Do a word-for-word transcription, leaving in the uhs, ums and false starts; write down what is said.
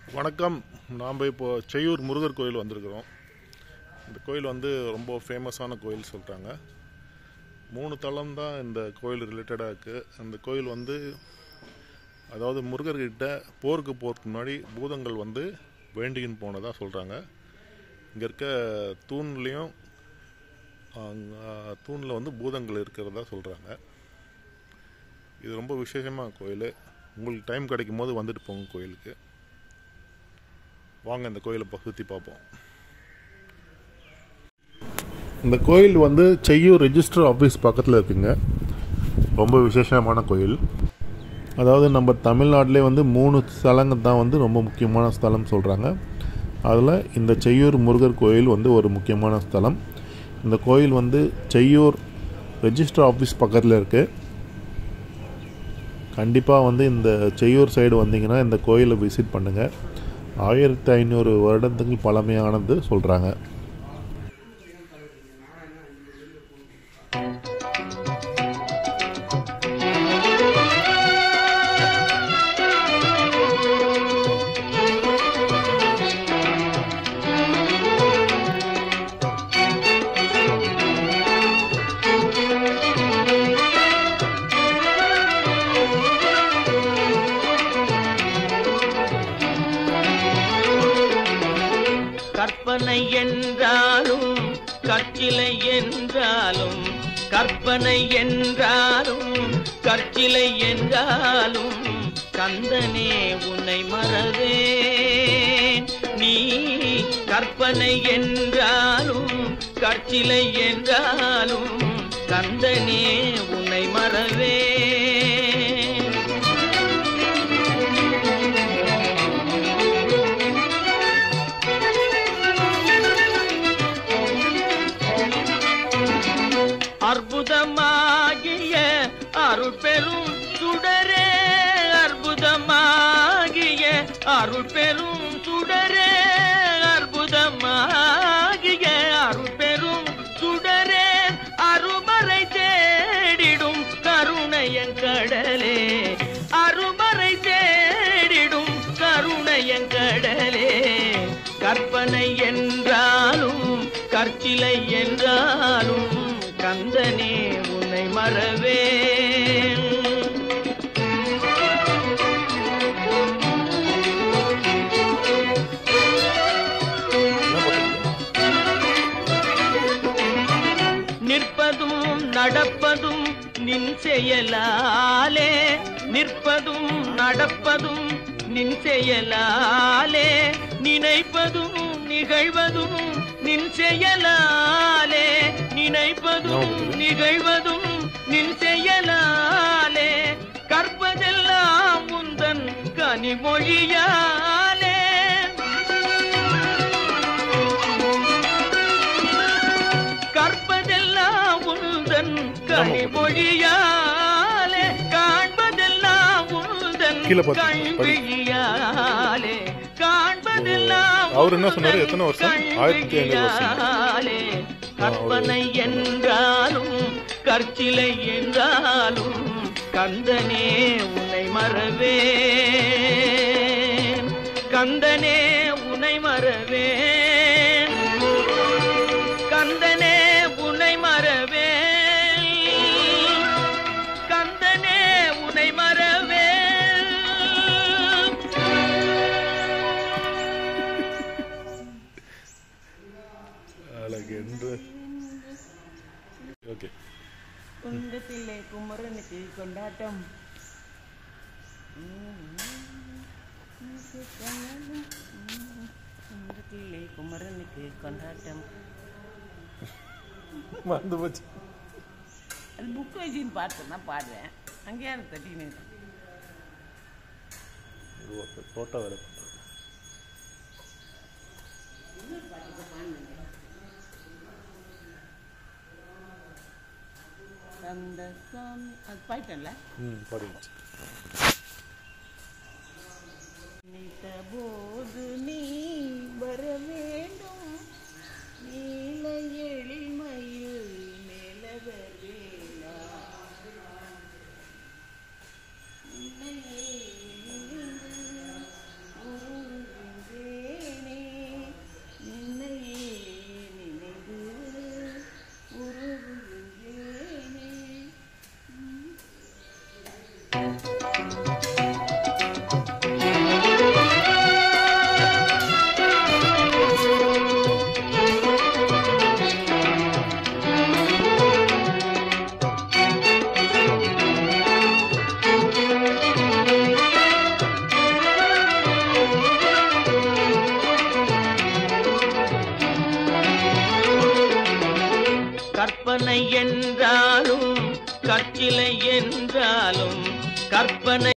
வணக்கம். நாம் இப்போ செய்யூர் முருகர் கோயில் வந்திருக்கிறோம். இந்த கோயில் வந்து ரொம்ப ஃபேமஸான கோயில் சொல்கிறாங்க. மூணு தளம் தான் இந்த கோயில் ரிலேட்டடாக இருக்குது. அந்த கோயில் வந்து அதாவது முருகர்கிட்ட போருக்கு போகிறதுக்கு முன்னாடி பூதங்கள் வந்து வேண்டின்னு போனதாக சொல்கிறாங்க. இங்கே இருக்க தூண்லேயும் தூணில் வந்து பூதங்கள் இருக்கிறதா சொல்கிறாங்க. இது ரொம்ப விசேஷமான கோயில். உங்களுக்கு டைம் கிடைக்கும் போது வந்துட்டு போங்க கோயிலுக்கு. வாங்க இந்த கோயிலை சுற்றி பார்ப்போம். இந்த கோயில் வந்து செய்யூர் ரெஜிஸ்டர் ஆஃபீஸ் பக்கத்தில் இருக்குங்க. ரொம்ப விசேஷமான கோயில். அதாவது நம்ம தமிழ்நாட்டிலே வந்து மூணு ஸ்தலங்கள் தான் வந்து ரொம்ப முக்கியமான ஸ்தலம் சொல்கிறாங்க. அதில் இந்த செய்யூர் முருகர் கோயில் வந்து ஒரு முக்கியமான ஸ்தலம். இந்த கோயில் வந்து செய்யூர் ரெஜிஸ்டர் ஆஃபீஸ் பக்கத்தில் இருக்குது. கண்டிப்பாக வந்து இந்த செய்யூர் சைடு வந்தீங்கன்னா இந்த கோயிலை விசிட் பண்ணுங்கள். ஆயிரத்தி ஐநூறு வருடத்துக்கு பழமையானது சொல்கிறாங்க. கற்பனை என்றாலும் கற்சிலை என்றாலும் கற்பனை என்றாலும் கற்சிலை என்றாலும் கந்தனே உன்னை மறவேன். நீ கற்பனை என்றாலும் கற்சிலை என்றாலும் கந்தனே உன்னை மறவேன். அற்புதமாகிய அருள் பெரும் சுடரே, அற்புதமாகிய அருள் பெரும் சுடரே, அற்புதமாகிய அருள் பெரும் சுடரே, அருமறை தேடிடும் கருணையன் கடலே, அருமறை தேடிடும் கருணையன் கடலே. கற்பனை என்றாலும் கற்சிலை என்றாலும் கந்தனே உன்னை மறவேன். நிற்பதும் நடப்பதும் நின் செயலாலே, நிற்பதும் நடப்பதும் நின் செயலாலே, நினைப்பதும் நிகழ்வதும் நின் செயலாலே, நினைப்பதும் நிகழ்வதும் நின் செயலாலே, கற்பதெல்லாம் உந்தன் கனிமொழியாலே, கற்பதெல்லாம் உந்தன் கனிமொழியாலே, காண்பதெல்லாம் உந்தன் கண்விழியாலே, காண்பதெல்லாம் அவர் என்ன சொன்னாரு? எத்தனை வருஷம்? ஆயிரத்தி ஐநூறு வருஷம். கற்பனை என்றாலும் கற்சிலை என்றாலும் கந்தனே உன்னை மறவேன். கந்தனே உன்னை மறவேன். கந்தனே உன்னை மறவேன். கந்தனே உன்னை மறவேன். குன்றத்திலே குமரனுக்கு கொண்டாட்டம். குன்றத்திலே குமரனுக்கு கொண்டாட்டம். மறந்து போச்சு. அது புக் வச்சுன்னு பார்த்தேன்னா பாடுறேன். அங்கேயா தட்டின்னு போட்டோ வேற. அந்த சாமி அது பாயிட்டல்ல. ம் பாருங்க. நித்த போது நீ வர வேண்டும், நீல எளிமையில் மேலவ வேளா, உன்னை வாக்கிலை என்றாலும் கற்பனை